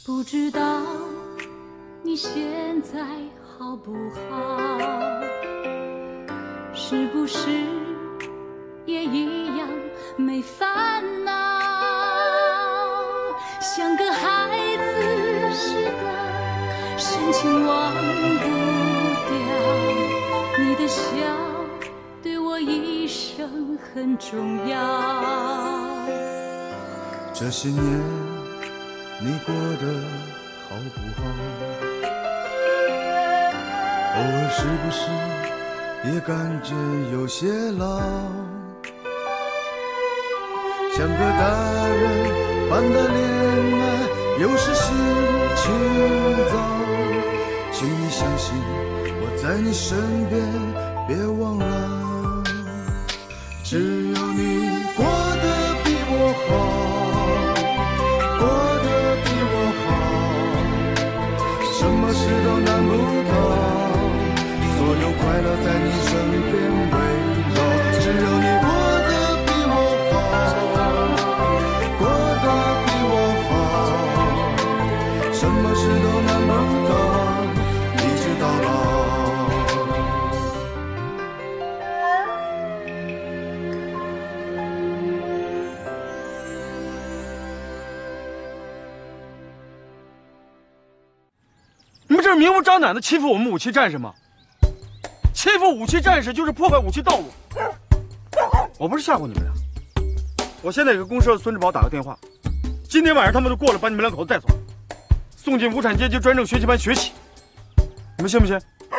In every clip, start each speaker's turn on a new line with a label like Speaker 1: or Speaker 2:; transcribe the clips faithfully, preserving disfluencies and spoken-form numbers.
Speaker 1: 不知道你现在好不好？是不是也一样没烦恼？像个孩子似的深情忘不掉，你的笑对我一生很重要。
Speaker 2: 这些年你过得好不好？偶尔是不是也感觉有些老？像个大人般的恋爱，有时心情糟。请你相信我在你身边，别忘了，只有你过得比我好，过得比我好，什么事都难不倒，所有快乐在你身边围绕，只有你过得比我好，过得比我好，什么事都难不倒，一直到老。
Speaker 3: 你们这是明目张胆的欺负我们武器战士吗？欺负武器战士就是破坏武器道路。我不是吓唬你们俩，我现在给公社的孙志宝打个电话，今天晚上他们就过来把你们两口子带走，送进无产阶级专政学习班学习，你们信不信？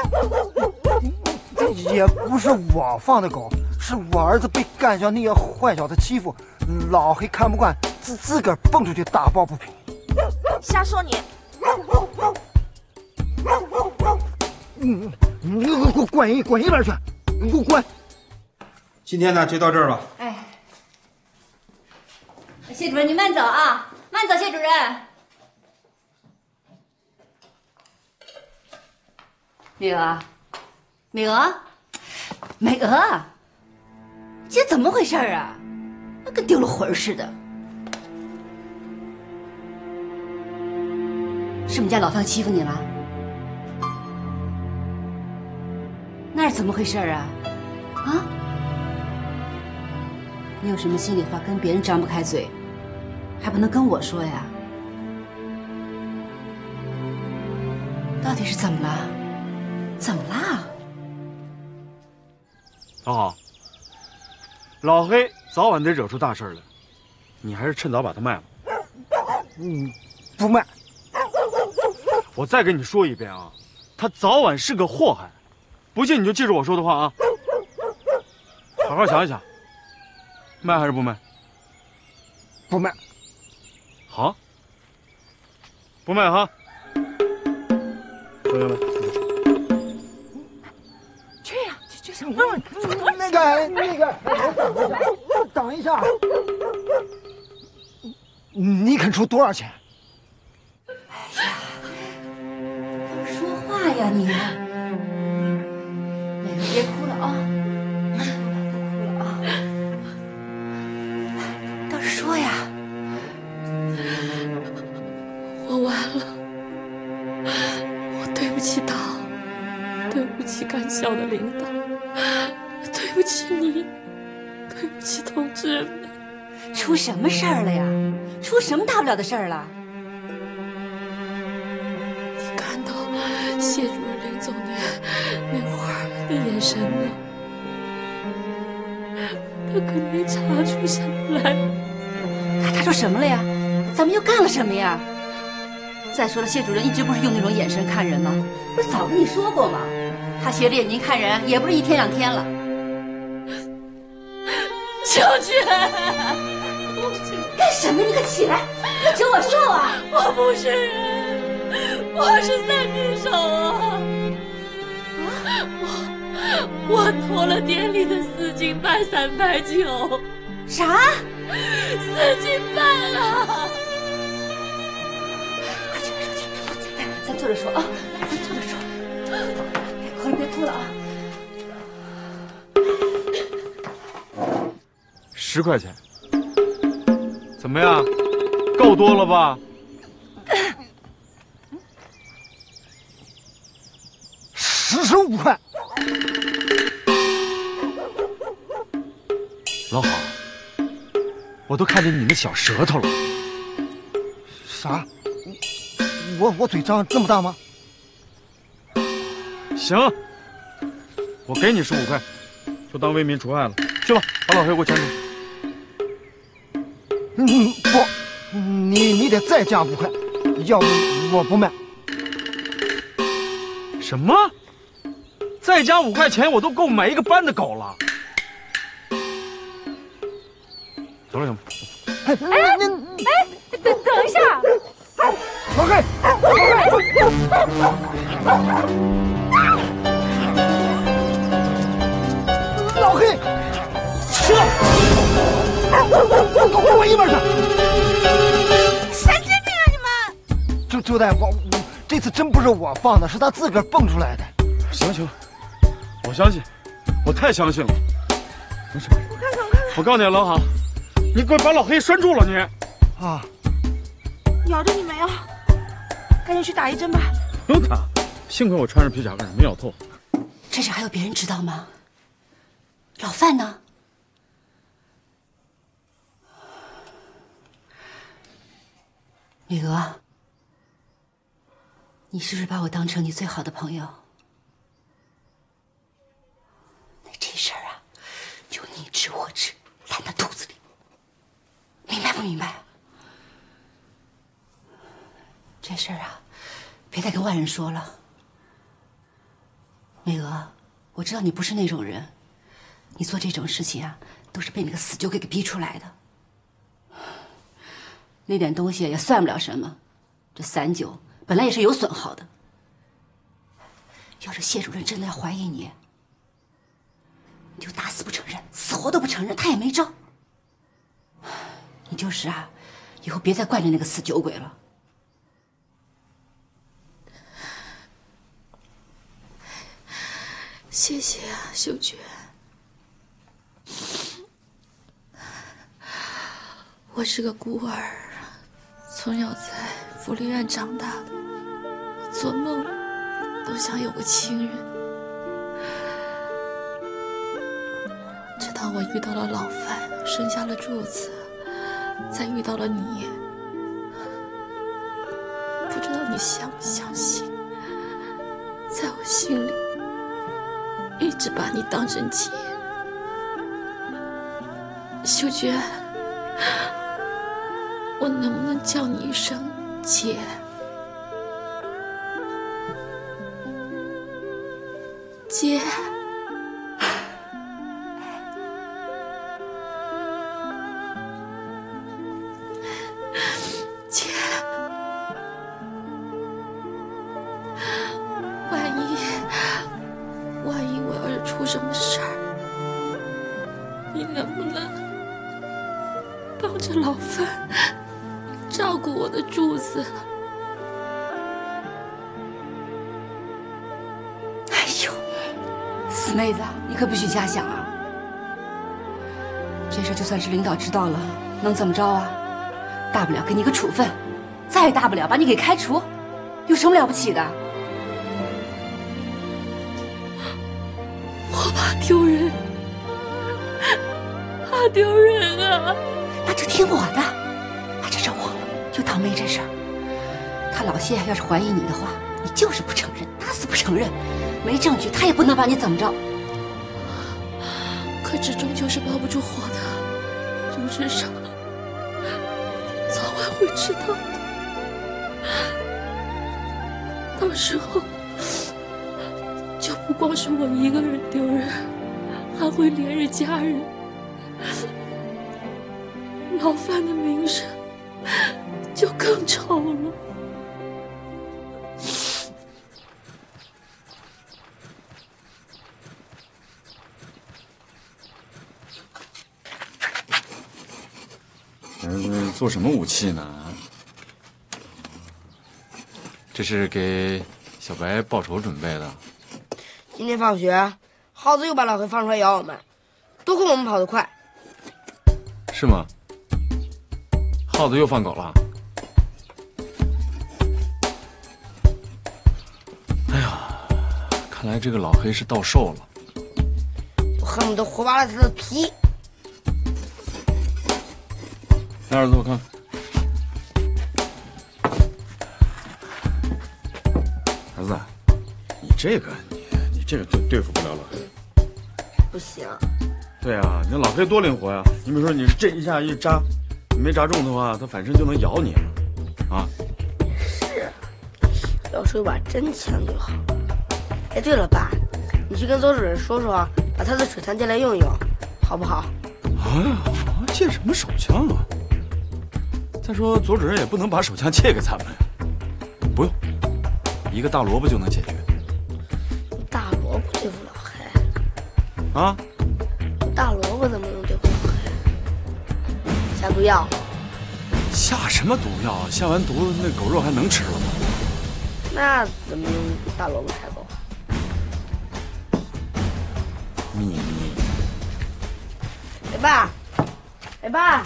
Speaker 4: 这也不是我放的狗，是我儿子被干校那些坏小子欺负，老黑看不惯，自自个儿蹦出去打抱不平。
Speaker 5: 瞎说你！
Speaker 4: 嗯，你给我给我滚一滚一边去！你给我滚！
Speaker 6: 今天呢就到这儿吧。
Speaker 7: 哎，谢主任您慢走啊，慢走，谢主任。美娥，美娥，美娥，这怎么回事啊？那跟丢了魂似的。是我们家老方欺负你了？那是怎么回事啊？啊？你有什么心里话跟别人张不开嘴，还不能跟我说呀？到底是怎么了？怎么啦？
Speaker 3: 老好，老黑早晚得惹出大事来，你还是趁早把他卖了。
Speaker 4: 嗯，不卖。
Speaker 3: 我再跟你说一遍啊，他早晚是个祸害。不信你就记住我说的话啊，好好想一想，卖还是不卖？
Speaker 4: 不卖。
Speaker 3: 好，不卖哈，同学们。
Speaker 5: 去呀，就就想问问
Speaker 4: 那个那个，等一下，等一下，你肯出多少钱？
Speaker 7: 哎呀，多说话呀你！别哭了啊！不哭了啊！倒是说呀！
Speaker 1: 我完了，我对不起党，对不起干校的领导，对不起你，对不起同志们。
Speaker 7: 出什么事儿了呀？出什么大不了的事儿了？
Speaker 1: 你看到谢主任临走那那会儿的眼神吗？他可没查出什么来。
Speaker 7: 他查出什么了呀？咱们又干了什么呀？再说了，谢主任一直不是用那种眼神看人吗？不是早跟你说过吗？他斜着眼睛看人也不是一天两天了。
Speaker 1: 秋娟，
Speaker 7: 干什么？你可起来！你可求我受啊！
Speaker 1: 我不是人，我是三只手啊！我我偷了店里的四斤半三百九。
Speaker 7: 啥？
Speaker 1: 四斤半啊！
Speaker 7: 快起来说，起来说，来，咱坐着说啊，咱坐着说。别哭了，别哭了啊！
Speaker 3: 十块钱，怎么样？够多了吧？
Speaker 4: 十十五块。
Speaker 3: 老郝，我都看见你那小舌头了。
Speaker 4: 啥？我我嘴张这么大吗？
Speaker 3: 行，我给你十五块，就当为民除害了。去吧，把老黑给我牵出去。
Speaker 4: 嗯，不，你你得再加五块，要不我不卖。
Speaker 3: 什么？再加五块钱，我都够买一个班的狗了。走了，行吗？
Speaker 4: 哎哎
Speaker 5: 哎，等等一下，
Speaker 4: 老黑，老黑，
Speaker 3: 撤！
Speaker 4: 跟我一边去！
Speaker 5: 神经病啊你们！
Speaker 4: 周周大夫，这次真不是我放的，是他自个儿蹦出来的。
Speaker 3: 行行，我相信，我太相信了。没事，
Speaker 5: 我看看，我看看。
Speaker 3: 我告诉你，老郝，你给我把老黑拴住了，你。
Speaker 4: 啊，
Speaker 5: 咬着你没有？赶紧去打一针吧。
Speaker 3: 不用打，幸亏我穿着皮夹克，没咬透。
Speaker 7: 这事还有别人知道吗？老范呢？女娥，你是不是把我当成你最好的朋友？那这事儿啊，就你知我知，烂到肚子里，明白不明白？这事儿啊，别再跟外人说了。美娥，我知道你不是那种人，你做这种事情啊，都是被那个死酒鬼给逼出来的。那点东西也算不了什么，这散酒本来也是有损耗的。要是谢主任真的要怀疑你，你就打死不承认，死活都不承认，他也没招。你就是啊，以后别再惯着那个死酒鬼了。
Speaker 1: 谢谢啊，秀娟。我是个孤儿，从小在福利院长大的，做梦都想有个亲人。直到我遇到了老范，生下了柱子，再遇到了你，不知道你相不相信，在我心里一直把你当成姐。秀娟，我能不能叫你一声姐？姐，姐，万一万一我要是出什么事儿，你能不能帮着老范照顾我的柱子？
Speaker 7: 哎呦，死妹子，你可不许瞎想啊！这事就算是领导知道了，能怎么着啊？大不了给你个处分，再大不了把你给开除，有什么了不起的？
Speaker 1: 我怕丢人，怕丢人啊！
Speaker 7: 那就听我的。把这事忘了，就当没这事儿。他老谢要是怀疑你的话，你就是不承认，打死不承认，没证据他也不能把你怎么着。
Speaker 1: 可这终究是包不住火的，组织上早晚会知道的。到时候就不光是我一个人丢人，还会连着家人。老范的名声就更臭了。
Speaker 3: 儿子做什么武器呢？这是给小白报仇准备的。
Speaker 8: 今天放学，耗子又把老黑放出来咬我们，多亏我们跑得快。
Speaker 3: 是吗？耗子又放狗了？哎呀，看看来这个老黑是到手了。
Speaker 8: 我恨不得活扒了他的皮。
Speaker 3: 来，儿子，我看看。儿子，你这个，你你这个对对付不了老黑。
Speaker 8: 不行。
Speaker 3: 对啊，你老黑多灵活呀！你比如说，你这一下一扎，你没扎中的话，他反身就能咬你了，啊？
Speaker 8: 是，要是有把真枪就好。哎，对了，爸，你去跟邹主任说说，把他的水枪借来用用，好不好？
Speaker 3: 哎呀，借什么手枪啊？再说，左主任也不能把手枪借给咱们呀。不用，一个大萝卜就能解决。
Speaker 8: 大萝卜对付老黑？
Speaker 3: 啊？
Speaker 8: 大萝卜怎么能对付老黑？下毒药？
Speaker 3: 下什么毒药啊？下完毒那狗肉还能吃了吗？
Speaker 8: 那怎么用大萝卜开狗？
Speaker 3: 秘密。
Speaker 8: 哎爸，哎爸。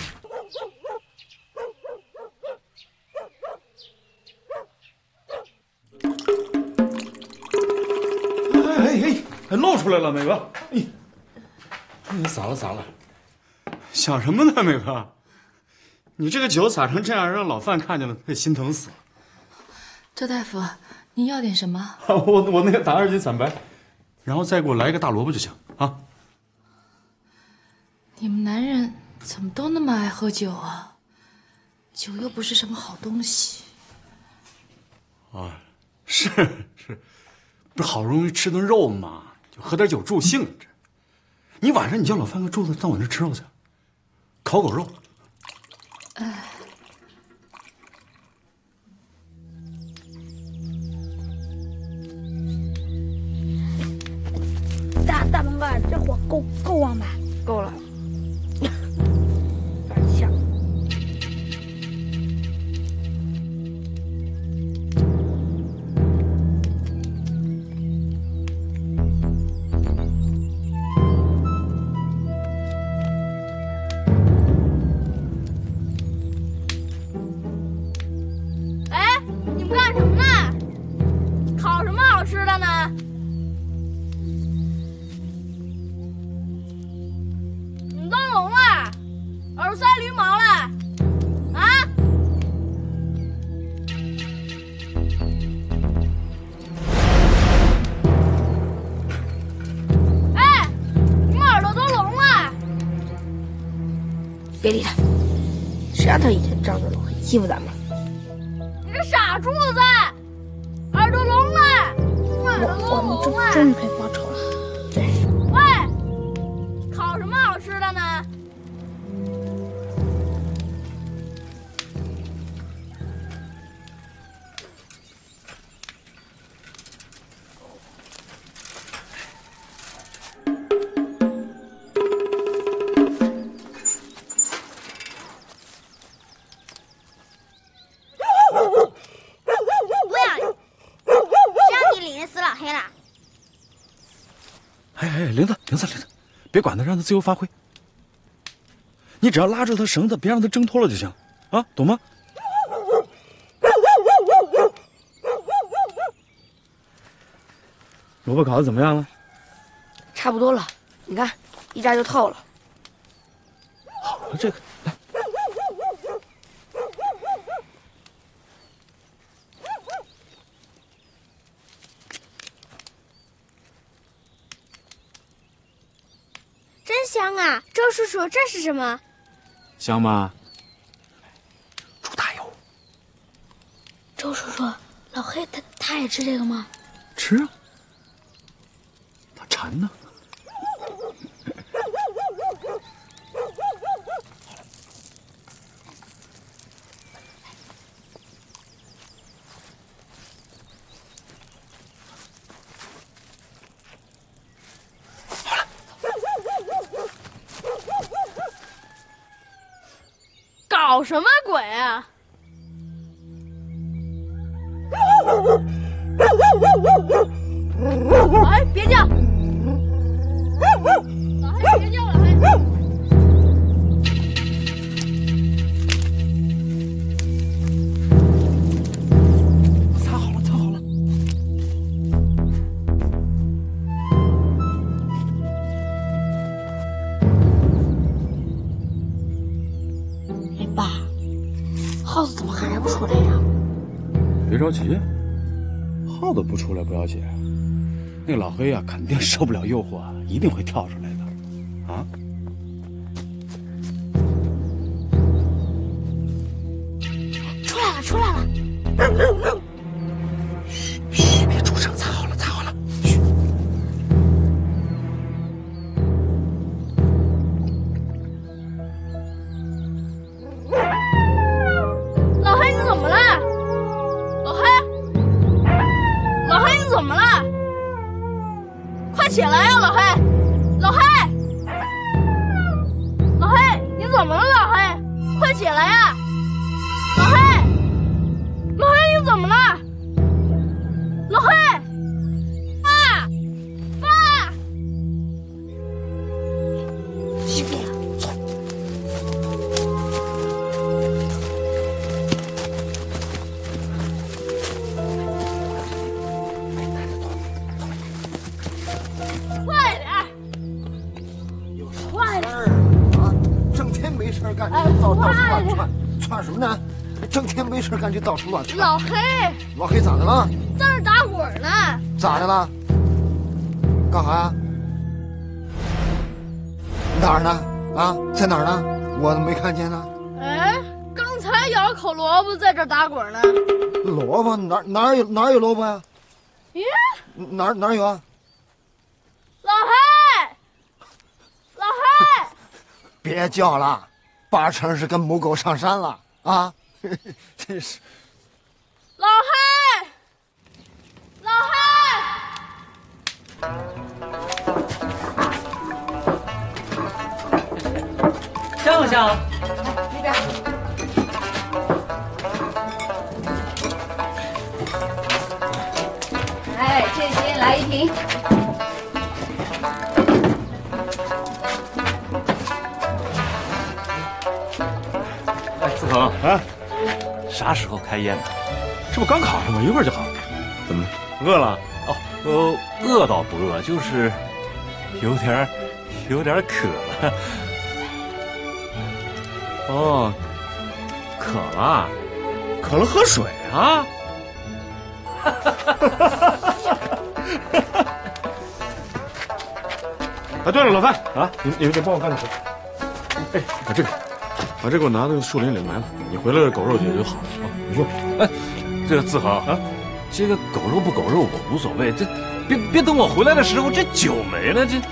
Speaker 3: 哎哎哎，还露出来了，美哥！哎，你洒了洒了，想什么呢，美哥？你这个酒洒成这样，让老范看见了，他也心疼死了。
Speaker 1: 周大夫，您要点什么？
Speaker 3: 我我那个打二斤散白，然后再给我来一个大萝卜就行啊。
Speaker 1: 你们男人怎么都那么爱喝酒啊？酒又不是什么好东西。
Speaker 3: 啊，是是，不是好容易吃顿肉嘛，就喝点酒助兴。这，你晚上你叫老范和柱子到我那吃肉去，烤狗肉。
Speaker 1: 哎。
Speaker 5: 大大鹏哥，这火够够旺吧？
Speaker 8: 够了。有点呛。
Speaker 5: 哎，你们干什么呢？烤什么好吃的呢？耳塞驴毛了，啊！哎，你们耳朵都聋了！
Speaker 8: 别理他，谁让他一天仗着老黑欺负咱们？
Speaker 5: 你这傻柱子，耳朵聋了，耳朵都聋了。 终于可以报仇了。
Speaker 8: 对。
Speaker 5: 喂，烤什么好吃的呢？
Speaker 3: 玲子，玲子，玲子，别管他，让他自由发挥。你只要拉住他绳子，别让他挣脱了就行，啊，懂吗？萝卜烤的怎么样了？
Speaker 8: 差不多了，你看，一炸就透了。
Speaker 3: 好了，这个来。
Speaker 5: 真香啊！周叔叔，这是什么？
Speaker 3: 香吗？猪大油。
Speaker 5: 周叔叔，老黑他他也吃这个吗？
Speaker 3: 吃啊，他馋呢。
Speaker 5: 搞什么鬼啊！老黑，别叫！老黑，别叫！老黑。
Speaker 3: 擦好了，擦好了。
Speaker 5: 耗子怎么还不出来呀？
Speaker 3: 别着急，耗子不出来不要紧，那个老黑啊，肯定受不了诱惑，一定会跳出来的，啊！
Speaker 5: 出来了，出来了！
Speaker 3: 嘘嘘，别出声，藏好了，藏好了，嘘。
Speaker 5: 老黑，你怎么了？老黑，老黑，你怎么了？快起来呀，老黑！老黑，老黑，你怎么了？老黑，快起来呀！老黑，老黑，你怎么了？老黑，爸，爸，几点了？走。快点儿！快点儿！
Speaker 4: 啊，整天没事干就到到处乱窜，窜什么呢？整天没事干就到处乱窜。
Speaker 5: 老黑，
Speaker 4: 老黑咋的了？
Speaker 5: 在那打滚呢。
Speaker 4: 咋的了？干啥呀？哪儿呢？啊，在哪儿呢？我怎么没看见呢？
Speaker 5: 哎，刚才咬口萝卜在这打滚呢。
Speaker 4: 萝卜哪哪有哪有萝卜呀？
Speaker 5: 咦，
Speaker 4: 哪哪有啊？
Speaker 5: 老黑，老黑，
Speaker 4: 别叫了，八成是跟母狗上山了啊！真是。
Speaker 5: 老黑，老黑，
Speaker 9: 香不香？
Speaker 7: 那边。哎，这些来一瓶。
Speaker 10: 哎，子恒啊，啥时候开业呢？
Speaker 3: 这不刚烤上吗？一会儿就好。怎么饿了？
Speaker 10: 哦，呃，饿倒不饿，就是有点有点渴了。
Speaker 3: 哦，渴了，渴了喝水啊！啊，对了，老范啊，你你得帮我干点活。哎，把这个，把这个给我拿到树林里埋了。你回来狗肉解决好了啊。你说，
Speaker 10: 哎，这个子恒啊，这个狗肉不狗肉我无所谓，这别别等我回来的时候这酒没了，这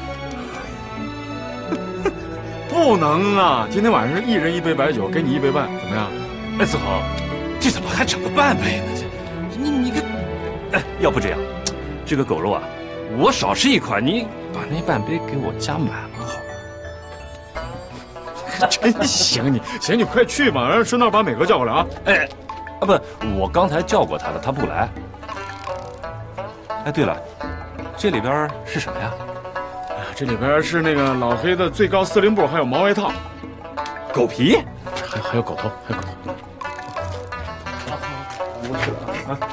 Speaker 3: 不能啊！今天晚上一人一杯白酒，给你一杯半，怎么样？
Speaker 10: 哎，子恒，这怎么还整个半杯呢？这你你个，哎，要不这样，这个狗肉啊，我少吃一块，你把那半杯给我加满了，好
Speaker 3: 吗？真行你，行你快去吧，让顺道把美哥叫过来啊！
Speaker 10: 哎，啊不，我刚才叫过他的，他不来。哎，对了，这里边是什么呀？
Speaker 3: 这里边是那个老黑的最高司令部，还有毛外套，
Speaker 10: 狗皮，
Speaker 3: 还还有狗头，还有狗头。好，我去了啊！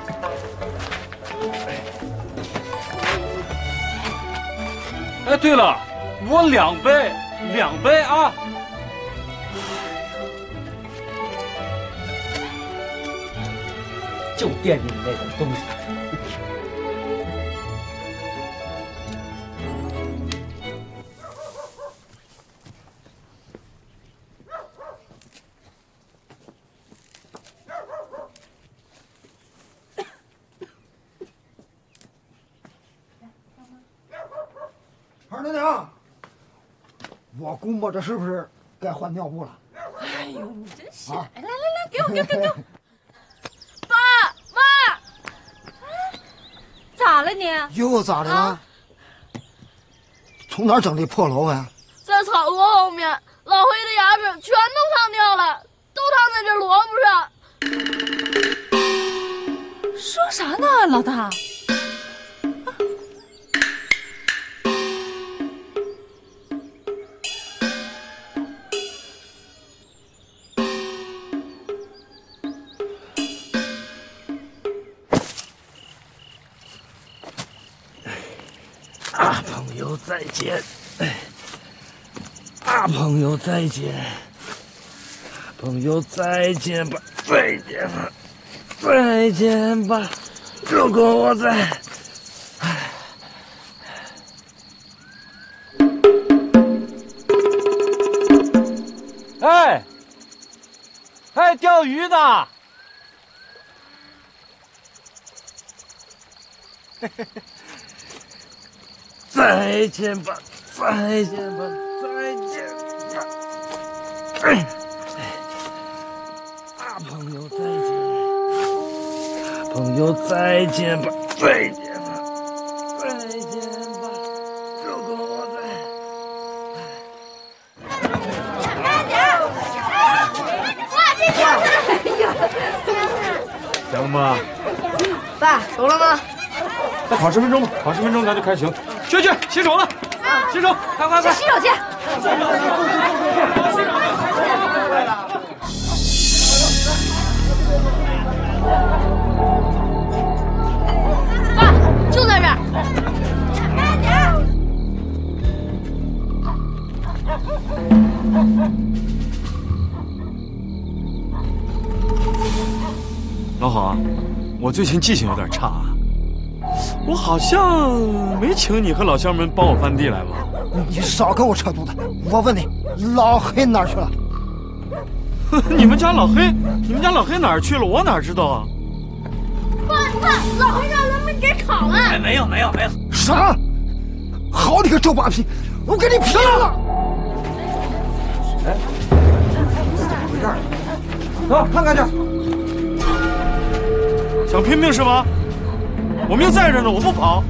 Speaker 10: 哎，对了，我两杯，两杯啊！
Speaker 9: 就惦记你那种东西。
Speaker 4: 二娘娘，我估摸着是不是该换尿布了？
Speaker 1: 哎呦，你真是！
Speaker 4: 啊、
Speaker 1: 来来来，给我给我给我！爸妈，咋了你？
Speaker 4: 又咋的了？啊、从哪儿整的破萝卜呀？
Speaker 5: 在草垛后面，老黑的牙齿全都烫掉了，都烫在这萝卜上。
Speaker 1: 说啥呢，老大？
Speaker 10: 大朋友再见，大朋友再见，大朋友再见吧。 再见吧，再见吧。如果我在，哎，哎，钓鱼呢？再见吧，再见吧，再见吧。哎，大朋友再见，大朋友再见吧，再见吧，再见吧。如果我在，行吧？
Speaker 8: 爸，熟了吗？
Speaker 3: 再烤十分钟吧，烤十分钟咱就开行。去去，洗手了，洗手，快快快，
Speaker 7: 洗手去。
Speaker 5: 爸，就在这儿。
Speaker 3: 老郝，我最近记性有点差啊。我好像没请你和老乡们帮我翻地来吧？
Speaker 4: 你少跟我扯犊子！我问你，老黑哪儿去了？
Speaker 3: 你们家老黑，你们家老黑哪儿去了？我哪知道啊？
Speaker 5: 爸，爸，老黑让咱们给烤了。
Speaker 10: 哎，没有没有没有。
Speaker 4: 啥？好你个周扒皮！我跟你拼了！
Speaker 6: 哎，这怎么回事？走，看看去。
Speaker 3: 想拼命是吧？我命在这呢，我不跑。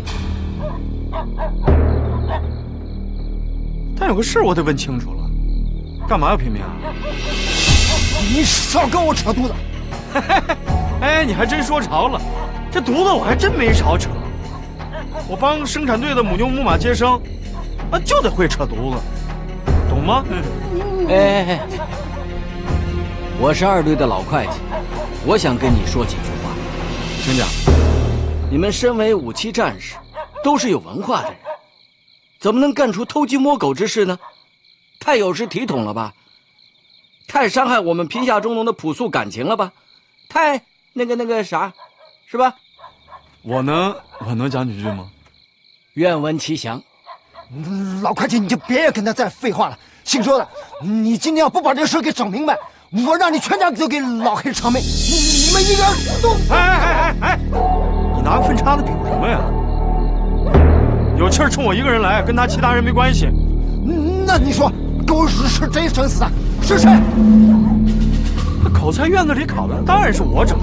Speaker 3: 但有个事我得问清楚了，干嘛要拼命啊？
Speaker 4: 你少跟我扯犊子！
Speaker 3: 哎，你还真说着了，这犊子我还真没少扯。我帮生产队的母牛母马接生，啊，就得会扯犊子，懂吗？
Speaker 9: 哎哎哎，我是二队的老会计，我想跟你说几句话。
Speaker 3: 请讲。
Speaker 9: 你们身为五七战士，都是有文化的人，怎么能干出偷鸡摸狗之事呢？太有失体统了吧？太伤害我们贫下中农的朴素感情了吧？太那个那个啥，是吧？
Speaker 3: 我能我能讲几句吗？
Speaker 9: 愿闻其详。
Speaker 4: 老会计，你就别跟他再废话了。姓周的，你今天要不把这事给整明白，我让你全家都给老黑偿命！你你们一个人都……
Speaker 3: 哎哎哎哎！你拿个粪叉子比划什么呀？有气儿冲我一个人来，跟他其他人没关系。
Speaker 4: 那你说，狗屎是谁整死的？是谁？
Speaker 3: 那口菜院子里烤的，当然是我整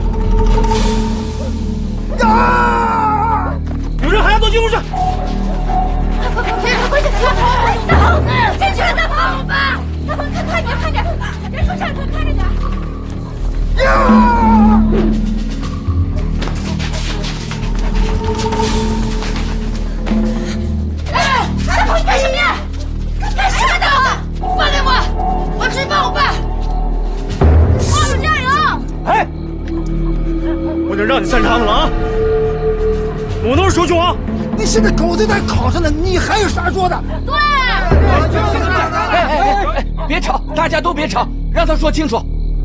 Speaker 3: 的。
Speaker 4: 啊！
Speaker 3: 有人还要都进屋去！
Speaker 5: 快快快，快去！大鹏，进去了，大鹏！爸，大鹏，快快点，快点，别出事，快看着点。
Speaker 4: 呀！
Speaker 5: 哎，大鹏，你干什么呀？干什么的？放开我！我去帮我爸。帮主加油！
Speaker 3: 哎，我就让你三叉子了啊！我都是手囧啊！
Speaker 4: 你现在狗都在烤上呢，你还有啥说的？
Speaker 5: 对。
Speaker 9: 哎哎哎哎，别吵，大家都别吵，让他说清楚。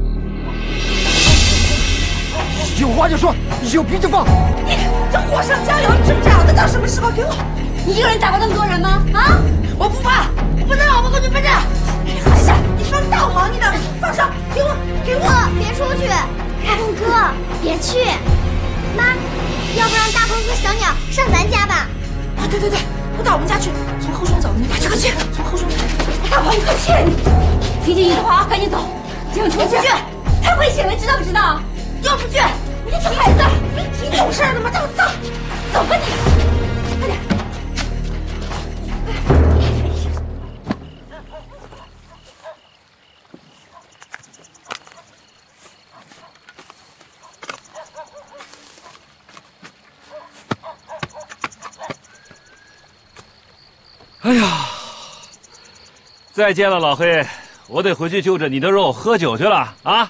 Speaker 4: 有话就说，有皮就放。
Speaker 7: 你这火上加油，你这长的到什么时候？给我！你一个人打过那么多人吗？啊！
Speaker 5: 我不怕，不能让我们过去分战。
Speaker 7: 还是你帮倒忙，你的放手，给我，给我！
Speaker 11: 别出去，大鹏哥，别去。妈，要不让大鹏和小鸟上咱家吧？
Speaker 7: 啊，对对对，都到我们家去，从后窗走，你快去快去，从后窗。大鹏，你快去！听见你的话，赶紧走，进出去。太危险了，知道不知道？
Speaker 5: 要不去！
Speaker 7: 你这孩子，你挺懂事的吗？走走，走吧你，快点。
Speaker 10: 哎呀，再见了，老黑，我得回去就着你的肉喝酒去了啊！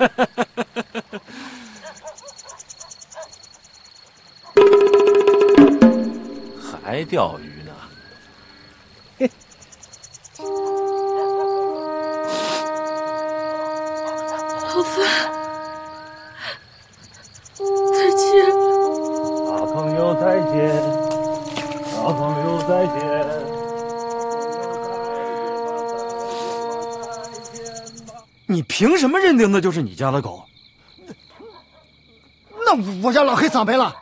Speaker 10: 还钓鱼呢？嘿，
Speaker 1: 老范。
Speaker 3: 你凭什么认定那就是你家的狗？
Speaker 4: 那我家老黑咋没了？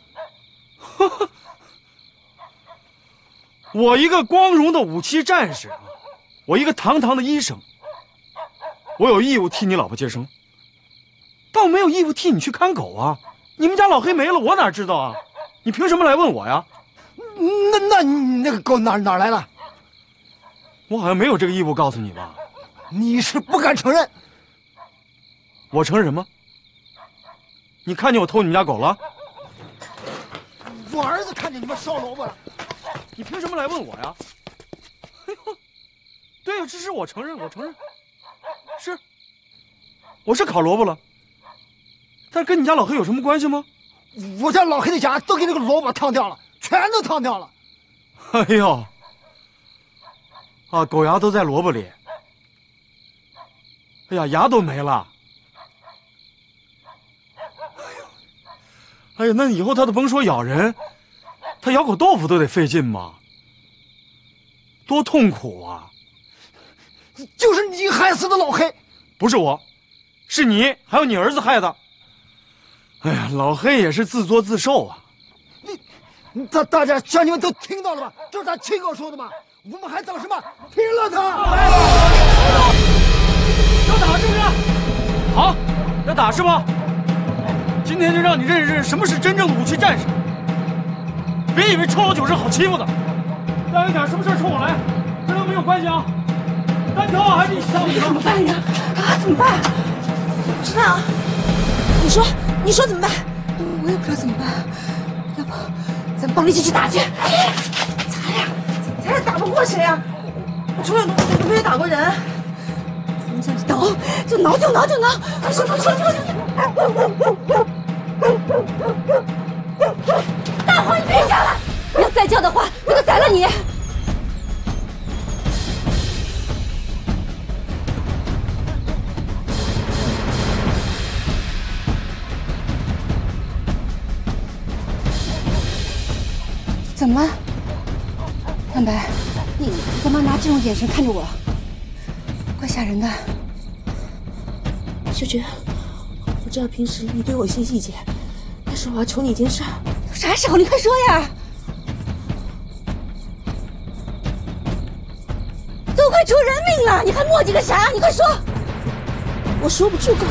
Speaker 3: 我一个光荣的五七战士，我一个堂堂的医生，我有义务替你老婆接生，但我没有义务替你去看狗啊！你们家老黑没了，我哪知道啊？你凭什么来问我呀？
Speaker 4: 那那你那个狗哪哪来了？
Speaker 3: 我好像没有这个义务告诉你吧？
Speaker 4: 你是不敢承认？
Speaker 3: 我承认什么？你看见我偷你们家狗了？
Speaker 4: 我儿子看见你们烧萝卜了。
Speaker 3: 你凭什么来问我呀？哎呦，对呀，这是我承认，我承认，是，我是烤萝卜了，但是跟你家老黑有什么关系吗？
Speaker 4: 我家老黑的牙都给那个萝卜烫掉了，全都烫掉了。
Speaker 3: 哎呦，啊，狗牙都在萝卜里。哎呀，牙都没了。哎呀，那以后他都甭说咬人，他咬口豆腐都得费劲嘛，多痛苦啊！
Speaker 4: 就是你害死的老黑，
Speaker 3: 不是我，是你还有你儿子害的。哎呀，老黑也是自作自受啊！
Speaker 4: 你大大家乡亲们都听到了吧？这是他亲口说的嘛，我们还等什么？拼了他！
Speaker 3: 要打是不是？好，要打是吧？今天就让你认识认识什么是真正的武器战士。别以为臭老九是好欺负的，大有点什么事冲我来，跟他没有关系啊！单挑还是一起上？
Speaker 7: 怎么办呀？啊，怎么办？不知道。你说，你说怎么办？我也不知道怎么办。要不，咱们帮着一起去打去。咱俩，咱俩打不过谁啊？我从小都没有打过人。咱们这样挠，就挠，就挠，就挠。快说，快说，快说！大黄，你别叫了！你要再叫的话，我就宰了你！怎么了，范白？你你干嘛拿这种眼神看着我？怪吓人的。
Speaker 12: 秀娟，我知道平时你对我有些意见，但是我要求你一件事儿。
Speaker 7: 啥时候？你快说呀！都快出人命了，你还磨叽个啥？你快说！
Speaker 12: 我说不出口。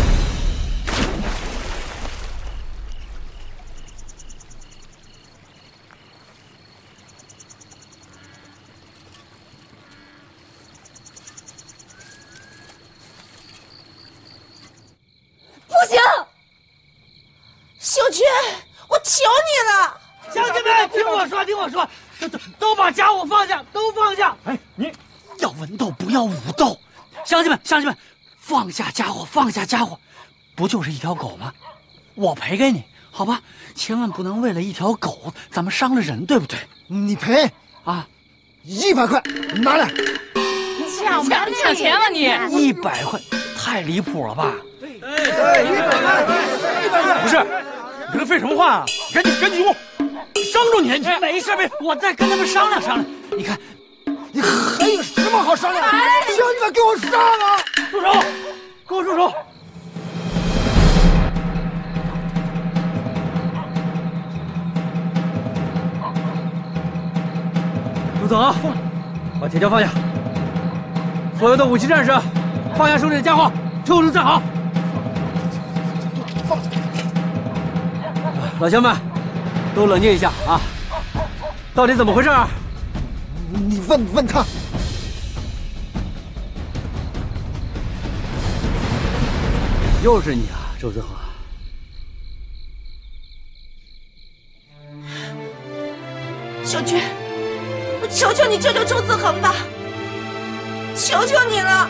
Speaker 7: 不行！
Speaker 12: 秀娟，我求你了！
Speaker 9: 乡亲们，听我说，听我说，都都都把家伙放下，都放下！
Speaker 3: 哎，你
Speaker 9: 要文斗，不要武斗。乡亲们，乡亲们，放下家伙，放下家伙，不就是一条狗吗？我赔给你，好吧？千万不能为了一条狗，咱们伤了人，对不对？
Speaker 4: 你赔
Speaker 9: 啊，
Speaker 4: 一百块，拿来。
Speaker 1: 抢抢抢钱了你！
Speaker 9: 一百块，太离谱了吧？
Speaker 4: 哎，一百块，一百块，
Speaker 3: 不是，你跟他废什么话啊？赶紧赶紧住，伤着你！
Speaker 9: 你没事没事，我再跟他们商量商量。你看，
Speaker 4: 你还有什么好商量？乡亲们，给我上啊！
Speaker 3: 住手！给我住手！
Speaker 9: 陆总啊，把铁锹放下。所有的武器战士，放下手里的家伙，抽出站好。
Speaker 4: 放下！
Speaker 9: 老乡们，都冷静一下啊！到底怎么回事？
Speaker 4: 你问问他。
Speaker 9: 又是你啊，周子豪！
Speaker 12: 秀娟，我求求你救救周子恒吧！求求你了！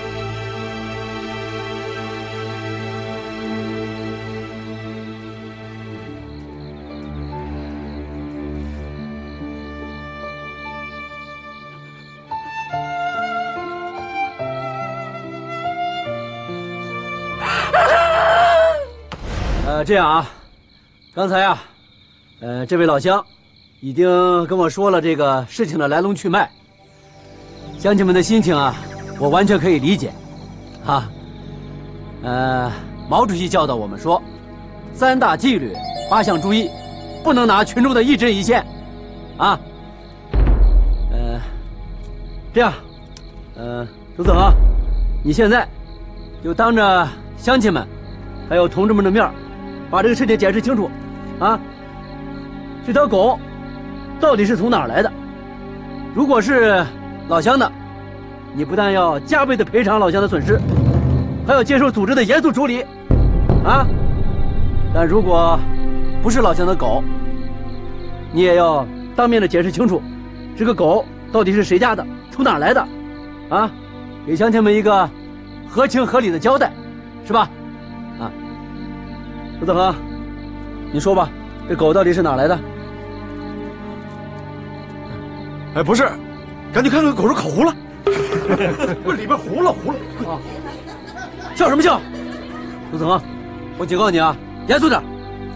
Speaker 9: 呃，这样啊，刚才啊，呃，这位老乡
Speaker 13: 已经跟我说了这个事情的来龙去脉。乡亲们的心情啊，我完全可以理解。啊，呃，毛主席教导我们说，三大纪律，八项注意，不能拿群众的一针一线。啊，呃，这样，呃，周子恒，你现在就当着乡亲们还有同志们的面，把这个事情解释清楚。啊，这条狗到底是从哪儿来的？如果是老乡的，你不但要加倍的赔偿老乡的损失，还要接受组织的严肃处理。啊，但如果不是老乡的狗，你也要当面的解释清楚，这个狗到底是谁家的，从哪儿来的？啊，给乡亲们一个合情合理的交代，是吧？啊，周子恒，你说吧，这狗到底是哪儿来的？
Speaker 3: 哎，不是，赶紧看看狗是烤糊了，不是里边糊了糊了啊！
Speaker 13: 笑什么笑？周子恒，我警告你啊，严肃点。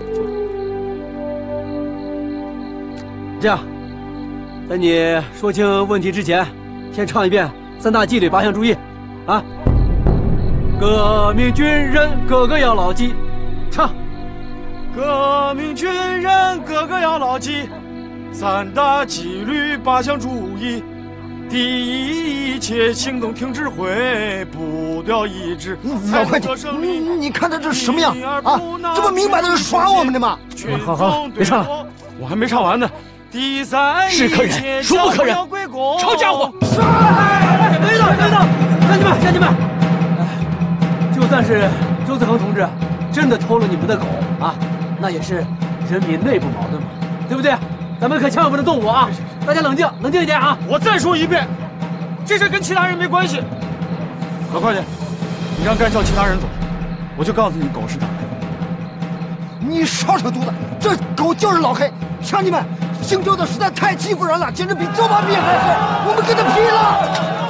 Speaker 13: 这样，在你说清问题之前，先唱一遍三大纪律八项注意，啊！革命军人个个要牢记，唱。
Speaker 3: 革命军人个个要牢记，三大纪律八项注意。第一，一切行动听指挥，步调一致。
Speaker 4: 老会计，你你看他这什么样啊？这不明摆的是耍我们的吗？
Speaker 13: 好好，别唱了，
Speaker 3: 我还没唱完呢。第三，
Speaker 13: 是可忍，孰不可忍？抄家伙！等一等，等一等，乡亲们，乡亲们，就算是周子恒同志真的偷了你们的狗啊，那也是人民内部矛盾嘛，对不对？咱们可千万不能动武啊！大家冷静，冷静一点啊！
Speaker 3: 我再说一遍，这事跟其他人没关系。老会计，你让干校其他人走，我就告诉你狗是哪来的。
Speaker 4: 你少扯犊子，这狗就是老黑！乡亲们，姓周的实在太欺负人了，简直比周八比还狠！我们跟他拼了！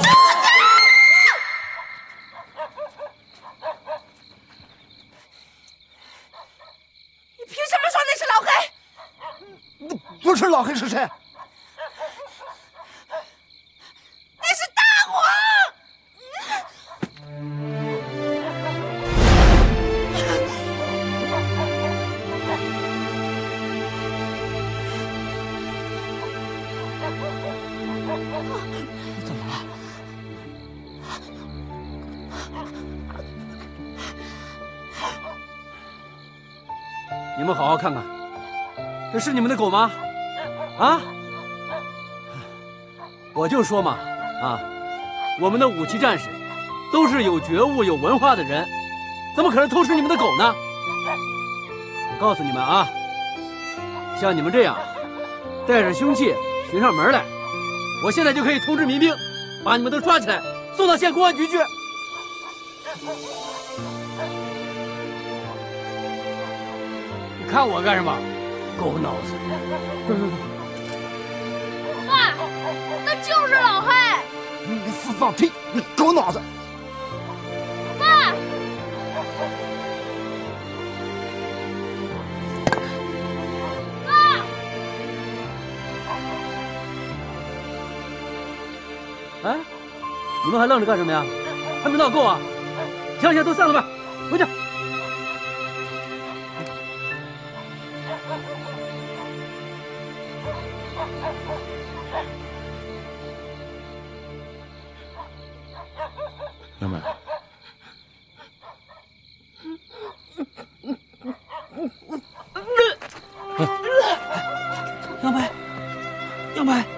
Speaker 12: 你凭什么说那是老黑？
Speaker 4: 不是老黑是谁？
Speaker 12: 那是大黄！
Speaker 13: 怎么了？你们好好看看，这是你们的狗吗？啊！我就说嘛，啊，我们的五七战士都是有觉悟、有文化的人，怎么可能偷吃你们的狗呢？我告诉你们啊，像你们这样带着凶器寻上门来，我现在就可以通知民兵，把你们都抓起来，送到县公安局去。你看我干什么？狗脑子！走走走！
Speaker 5: 爸，那就是老黑！
Speaker 4: 你放屁！你狗脑子！
Speaker 5: 爸！爸！
Speaker 13: 哎，你们还愣着干什么呀？还没闹够啊？行行，都散了吧，回去。
Speaker 3: 杨梅，
Speaker 13: 杨梅，杨梅。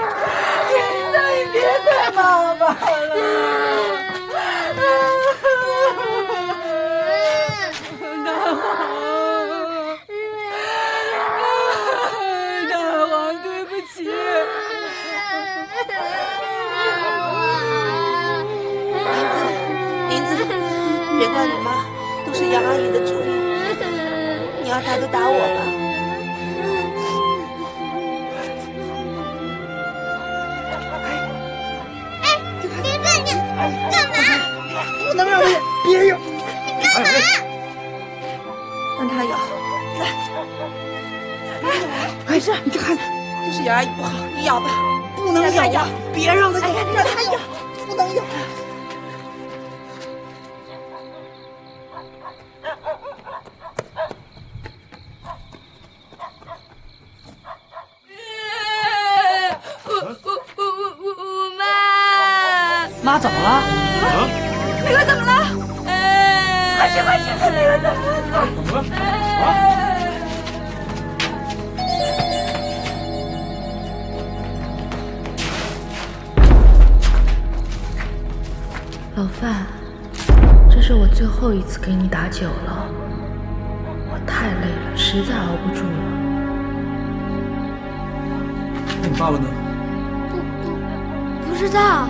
Speaker 12: 妈妈了。 别怪你妈，都是杨阿姨的主意。你要打就打我吧。
Speaker 11: 哎，林子，你干嘛？
Speaker 4: 不能让你别咬！
Speaker 11: 你干嘛？
Speaker 12: 让他咬，来。没事，你看，这是杨阿姨不好，你咬吧。
Speaker 4: 不能咬呀！别让他咬，
Speaker 12: 让他咬，
Speaker 4: 不能咬。
Speaker 13: 妈怎么了？
Speaker 12: 美哥怎么了？快去快去，看美哥怎么了？
Speaker 3: 怎么了？啊！
Speaker 1: 老范，这是我最后一次给你打酒了，我太累了，实在熬不住了。
Speaker 6: 那你爸爸呢？
Speaker 11: 不不知道。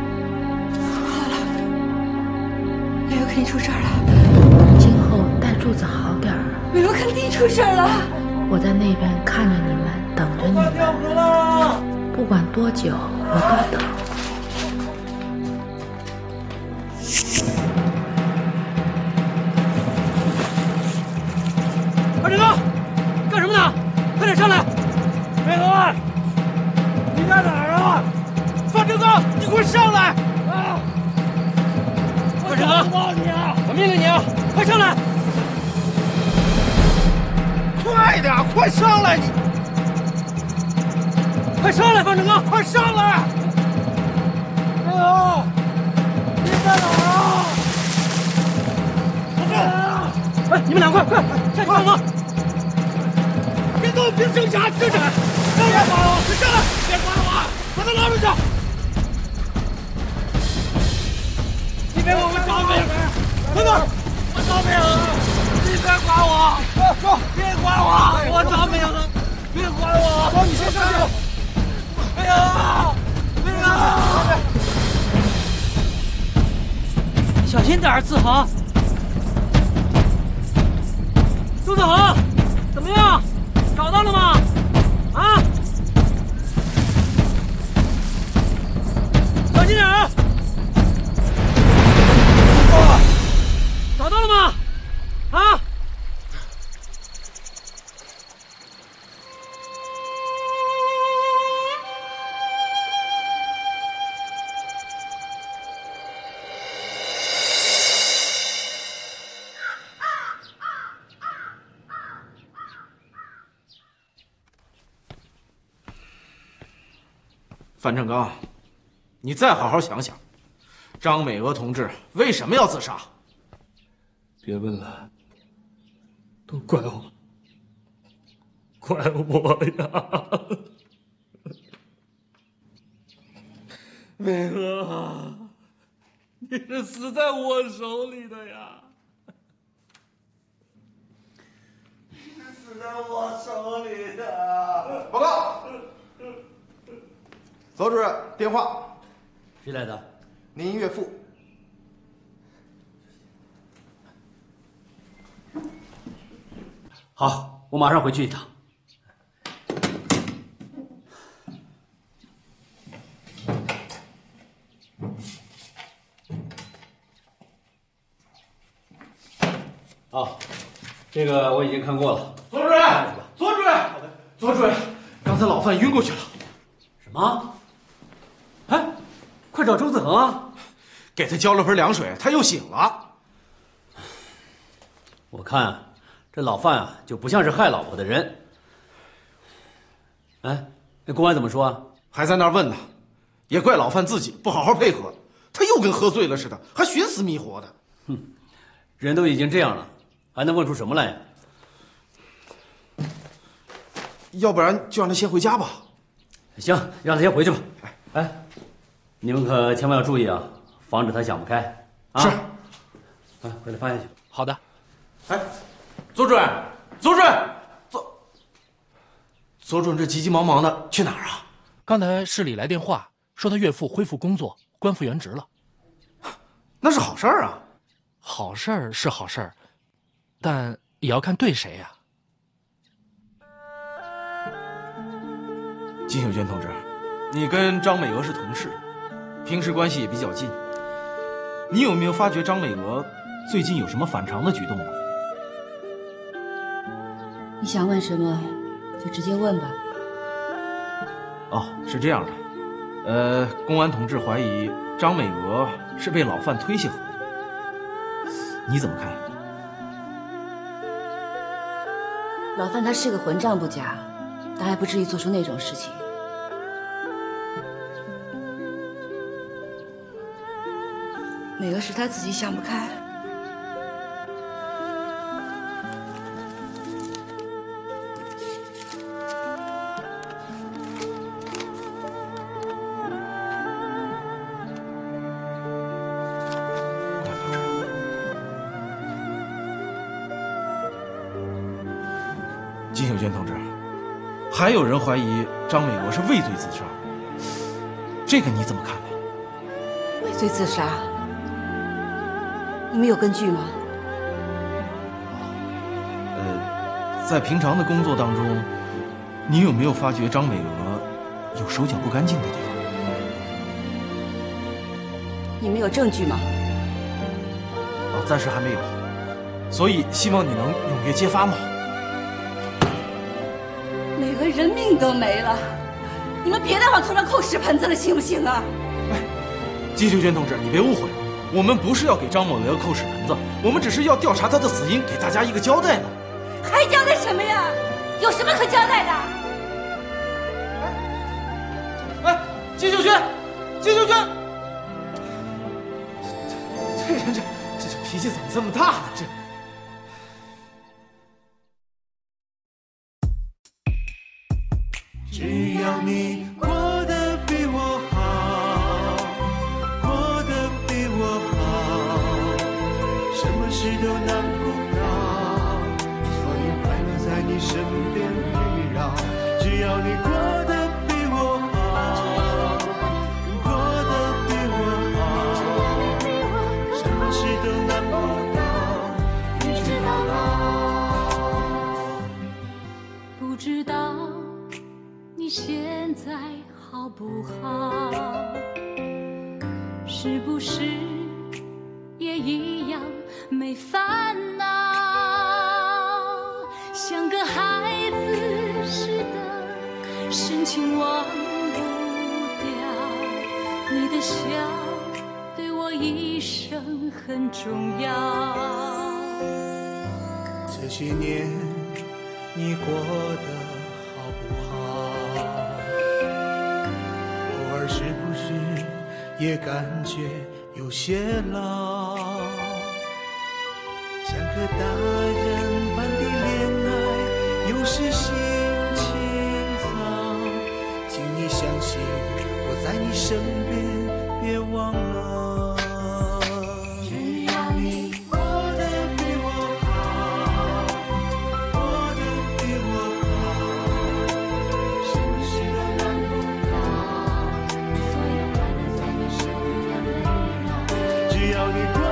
Speaker 12: 美国肯定出事儿了，
Speaker 1: 今后带柱子好点儿。
Speaker 12: 美国肯定出事儿了。
Speaker 1: 我在那边看着你们，等着你们，不管多久，我都等。
Speaker 13: 范志刚，干什么呢？快点上来！
Speaker 3: 美和，你在哪儿啊？范志刚，你快上来！啊！
Speaker 13: 范志刚，我命令你啊，快上来！
Speaker 3: 快点，快上来！你
Speaker 13: 快上来，范志刚，
Speaker 3: 快上来！美和，你在哪儿啊？我这。
Speaker 13: 哎，你们俩快快下去帮忙！
Speaker 3: 别动，别挣扎，挣扎！别管我，快上来！别管我，把他拉出去！你给我们找美和，快点！我找美和，你别管我！走，别管我！我找美和，别管我！走，你先上去。美和，美和，
Speaker 13: 小心点，志恒。周子恒，怎么样？找到了吗？啊！小心点啊！找到了吗？啊！
Speaker 6: 范正刚，你再好好想想，张美娥同志为什么要自杀？
Speaker 10: 别问了，都怪我，怪我呀！美娥，你是死在我手里的呀！
Speaker 2: 你是死在我手里的。报告。邹主任，电话。
Speaker 13: 谁来的？
Speaker 2: 您岳父。
Speaker 13: 好，我马上回去一趟。啊，这个我已经看过了。
Speaker 6: 邹主任，邹主任，邹主任，刚才老范晕过去了。
Speaker 13: 什么？哎，快找周子恒啊！
Speaker 6: 给他浇了盆凉水，他又醒了。
Speaker 13: 我看这老范啊，就不像是害老婆的人。哎，那公安怎么说啊？
Speaker 6: 还在那儿问呢，也怪老范自己不好好配合，他又跟喝醉了似的，还寻死觅活的。
Speaker 13: 哼，人都已经这样了，还能问出什么来呀？
Speaker 6: 要不然就让他先回家吧。
Speaker 13: 行，让他先回去吧。哎，你们可千万要注意啊，防止他想不开。啊、是。啊，快点放下去。
Speaker 10: 好的。
Speaker 6: 哎，邹主任，邹主任，邹，邹主任这急急忙忙的去哪儿啊？
Speaker 10: 刚才市里来电话说他岳父恢复工作，官复原职了。
Speaker 6: 那是好事儿啊。 好事儿是好事儿，但也要看对谁呀。
Speaker 9: 金秀娟同志，你跟张美娥是同事，平时关系也比较近。你有没有发觉张美娥最近有什么反常的举动呢？
Speaker 7: 你想问什么，就直接问吧。
Speaker 9: 哦，是这样的，呃，公安同志怀疑张美娥是被老范推下河的，你怎么看？
Speaker 7: 老范他是个混账不假，但还不至于做出那种事情。美娥是他自己想不开。
Speaker 9: 金秀娟同志，还有人怀疑张美娥是畏罪自杀，这个你怎么看呢？
Speaker 7: 畏罪自杀？你们有根据吗？
Speaker 9: 呃，在平常的工作当中，你有没有发觉张美娥有手脚不干净的地方？
Speaker 7: 你们有证据吗？
Speaker 9: 哦，暂时还没有，所以希望你能踊跃揭发嘛。
Speaker 7: 美娥人命都没了，你们别再往头上扣屎盆子了，行不行啊？
Speaker 9: 哎，金秀娟同志，你别误会了，我们不是要给张美娥扣屎盆子，我们只是要调查她的死因，给大家一个交代嘛。
Speaker 7: 还交代什么呀？有什么可交代的？
Speaker 9: 哎，金秀娟，金秀娟，这人这这这脾气怎么这么大呢？这。
Speaker 2: 只要你过得比我好，过得比我好，什么事都难不倒，所有快乐在你身边围绕。只要你过得比我好，过得比我好，什么事都难不倒，一直到老。
Speaker 1: 不知道你现在好不好？是不是也一样没烦恼？像个孩子似的，深情忘不掉。你的笑对我一生很重要。
Speaker 2: 这些年你过得是不是也感觉有些老？像个大人般的恋爱，有时心情糟。请你相信我在你身边，别忘了。只要你过得比我好，过得比我好，什么事都难不倒。只要你。